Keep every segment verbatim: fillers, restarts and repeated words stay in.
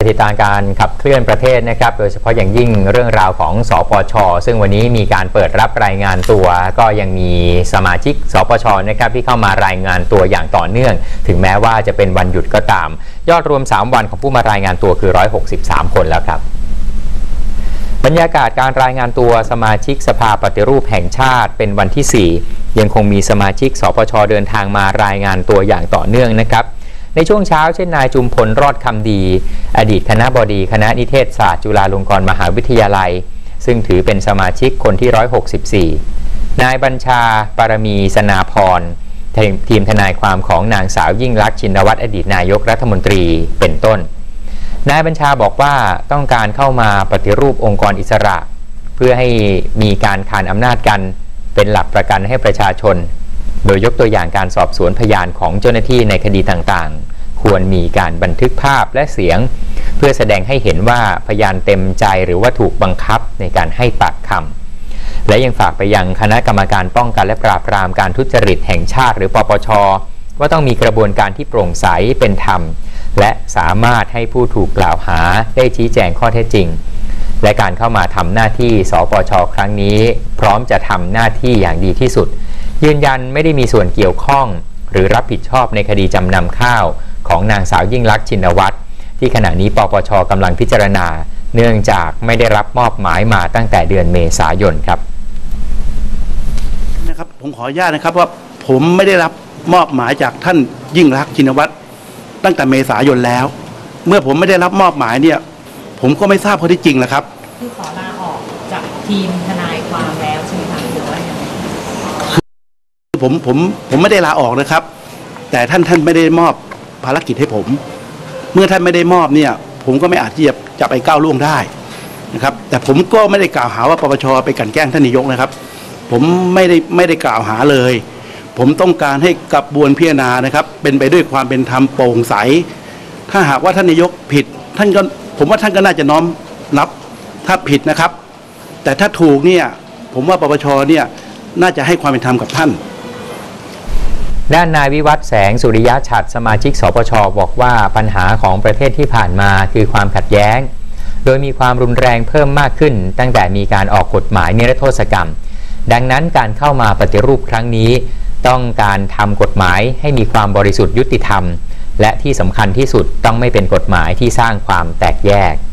ติดตามการขับเคลื่อนประเทศนะครับโดยเฉพาะอย่างยิ่งเรื่องราวของสปช.ซึ่งวันนี้มีการเปิดรับรายงานตัวก็ยังมีสมาชิกสปช.นะครับที่เข้ามารายงานตัวอย่างต่อเนื่องถึงแม้ว่าจะเป็นวันหยุดก็ตามยอดรวมสามวันของผู้มารายงานตัวคือหนึ่งร้อยหกสิบสามคนแล้วครับบรรยากาศการรายงานตัวสมาชิกสภาปฏิรูปแห่งชาติเป็นวันที่สี่ยังคงมีสมาชิกสปช.เดินทางมารายงานตัวอย่างต่อเนื่องนะครับในช่วงเช้าเช่นนายจุมพลรอดคำดีอดีตคณบดีคณะนิเทศศาสตร์จุฬาลงกรณ์มหาวิทยาลัยซึ่งถือเป็นสมาชิกคนที่หนึ่งร้อยหกสิบสี่นายบัญชาปรมีสนาพรทีมทนายความของนางสาวยิ่งลักษณ์ชินวัตรอดีตนายกรัฐมนตรีเป็นต้นนายบัญชาบอกว่าต้องการเข้ามาปฏิรูปองค์กรอิสระเพื่อให้มีการขานอำนาจกันเป็นหลักประกันให้ประชาชนโดยยกตัวอย่างการสอบสวนพยานของเจ้าหน้าที่ในคดีต่างๆควรมีการบันทึกภาพและเสียงเพื่อแสดงให้เห็นว่าพยานเต็มใจหรือว่าถูกบังคับในการให้ปากคำและยังฝากไปยังคณะกรรมการป้องกันและปราบปรามการทุจริตแห่งชาติหรือปปช.ว่าต้องมีกระบวนการที่โปร่งใสเป็นธรรมและสามารถให้ผู้ถูกกล่าวหาได้ชี้แจงข้อเท็จจริงและการเข้ามาทำหน้าที่สปช.ครั้งนี้พร้อมจะทำหน้าที่อย่างดีที่สุดยืนยันไม่ได้มีส่วนเกี่ยวข้องหรือรับผิดชอบในคดีจำนำข้าวของนางสาวยิ่งลักษณ์ชินวัตรที่ขณะนี้ปปช.กำลังพิจารณาเนื่องจากไม่ได้รับมอบหมายมาตั้งแต่เดือนเมษายนครับนะครับผมขออนุญาตนะครับว่าผมไม่ได้รับมอบหมายจากท่านยิ่งลักษณ์ชินวัตรตั้งแต่เมษายนแล้วเมื่อผมไม่ได้รับมอบหมายเนี่ยผมก็ไม่ทราบข้อเท็จจริงแหละครับคือขอลาออกจากทีมทนายความแล้วใช่ไหมคะหรือว่าอย่างไรคือผมผมผมไม่ได้ลาออกนะครับแต่ท่านท่านไม่ได้มอบภารกิจให้ผมเมื่อท่านไม่ได้มอบเนี่ยผมก็ไม่อาจที่จะจะไปก้าวล่วงได้นะครับแต่ผมก็ไม่ได้กล่าวหาว่าปปช.ไปกลั่นแกล้งท่านนายกนะครับผมไม่ได้ไม่ได้กล่าวหาเลยผมต้องการให้กระบวนพิจารณานะครับเป็นไปด้วยความเป็นธรรมโปร่งใสถ้าหากว่าท่านนายกผิดท่านก็ผมว่าท่านก็น่าจะน้อมรับถ้าผิดนะครับแต่ถ้าถูกเนี่ยผมว่าปปช.เนี่ยน่าจะให้ความเป็นธรรมกับท่านด้านนายวิวัฒน์แสงสุริยะฉัตรสมาชิกสปช.บอกว่าปัญหาของประเทศที่ผ่านมาคือความขัดแย้งโดยมีความรุนแรงเพิ่มมากขึ้นตั้งแต่มีการออกกฎหมายนิรโทษกรรมดังนั้นการเข้ามาปฏิรูปครั้งนี้ต้องการทำกฎหมายให้มีความบริสุทธิ์ยุติธรรมและที่สำคัญที่สุดต้องไม่เป็นกฎหมายที่สร้างความแตกแยก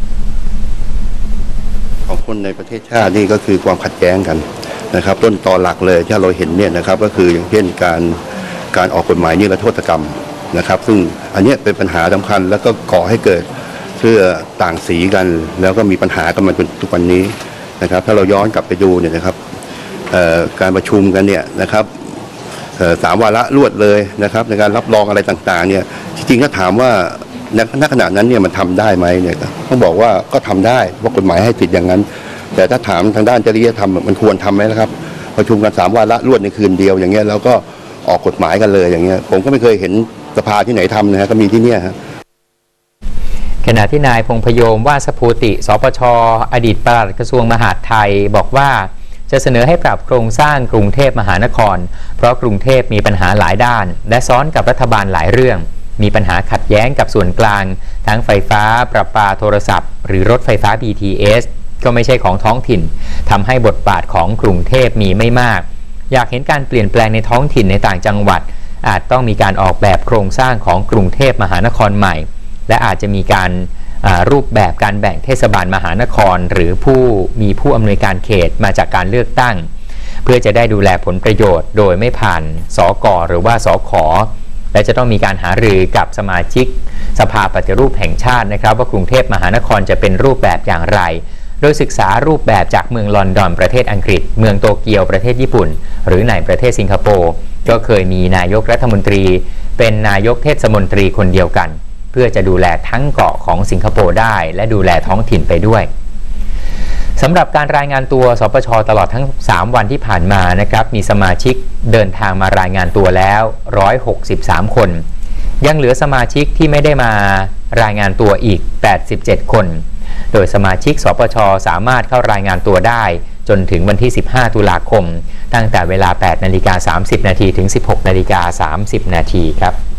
ของคนในประเทศชาตินี่ก็คือความขัดแย้งกันนะครับต้นตอหลักเลยที่เราเห็นเนี่ยนะครับก็คืออย่างเช่นการการออกกฎหมายนิรโทษกรรมนะครับซึ่งอันนี้เป็นปัญหาสำคัญแล้วก็ก่อให้เกิดเสื้อต่างสีกันแล้วก็มีปัญหากันมาจนทุกวันนี้นะครับถ้าเราย้อนกลับไปดูเนี่ยนะครับการประชุมกันเนี่ยนะครับสามวาระรวดเลยนะครับในการรับรองอะไรต่างๆเนี่ยจริงๆถ้าถามว่าณขณะนั้นเนี่ยมันทำได้ไหมเนี่ยต้องบอกว่าก็ทำได้เพราะกฎหมายให้สิทธิ์อย่างนั้นแต่ถ้าถามทางด้านจริยธรรมมันควรทำไหมนะครับประชุมกันสามวาระรวดในคืนเดียวอย่างเงี้ยแล้วก็ออกกฎหมายกันเลยอย่างเงี้ยผมก็ไม่เคยเห็นสภาที่ไหนทำนะฮะก็มีที่เนี่ยครับขณะที่นายพงษ์พยมวาสภูติสปช.อดีตปลัดกระทรวงมหาดไทยบอกว่าจะเสนอให้ปรับโครงสร้างกรุงเทพมหานครเพราะกรุงเทพมีปัญหาหลายด้านและซ้อนกับรัฐบาลหลายเรื่องมีปัญหาขัดแย้งกับส่วนกลางทั้งไฟฟ้าประปาโทรศัพท์หรือรถไฟฟ้า บี ที เอส ก็ไม่ใช่ของท้องถิ่นทำให้บทบาทของกรุงเทพมีไม่มากอยากเห็นการเปลี่ยนแปลงในท้องถิ่นในต่างจังหวัดอาจต้องมีการออกแบบโครงสร้างของกรุงเทพมหานครใหม่และอาจจะมีการรูปแบบการแบ่งเทศบาลมหานครหรือผู้มีผู้อำนวยการเขตมาจากการเลือกตั้งเพื่อจะได้ดูแลผลประโยชน์โดยไม่ผ่านสก.หรือว่าสข.และจะต้องมีการหารือกับสมาชิกสภาปฏิรูปแห่งชาตินะครับว่ากรุงเทพมหานครจะเป็นรูปแบบอย่างไรโดยศึกษารูปแบบจากเมืองลอนดอนประเทศอังกฤษเมืองโตเกียวประเทศญี่ปุ่นหรือในประเทศสิงคโปร์ก็เคยมีนายกรัฐมนตรีเป็นนายกเทศมนตรีคนเดียวกันเพื่อจะดูแลทั้งเกาะของสิงคโปร์ได้และดูแลท้องถิ่นไปด้วยสำหรับการรายงานตัวสปช.ตลอดทั้งสามวันที่ผ่านมานะครับมีสมาชิกเดินทางมารายงานตัวแล้วหนึ่งร้อยหกสิบสามคนยังเหลือสมาชิกที่ไม่ได้มารายงานตัวอีกแปดสิบเจ็ดคนโดยสมาชิกสปช.สามารถเข้ารายงานตัวได้จนถึงวันที่สิบห้าตุลาคมตั้งแต่เวลา แปดนาฬิกาสามสิบนาทีถึง สิบหกนาฬิกาสามสิบนาทีครับ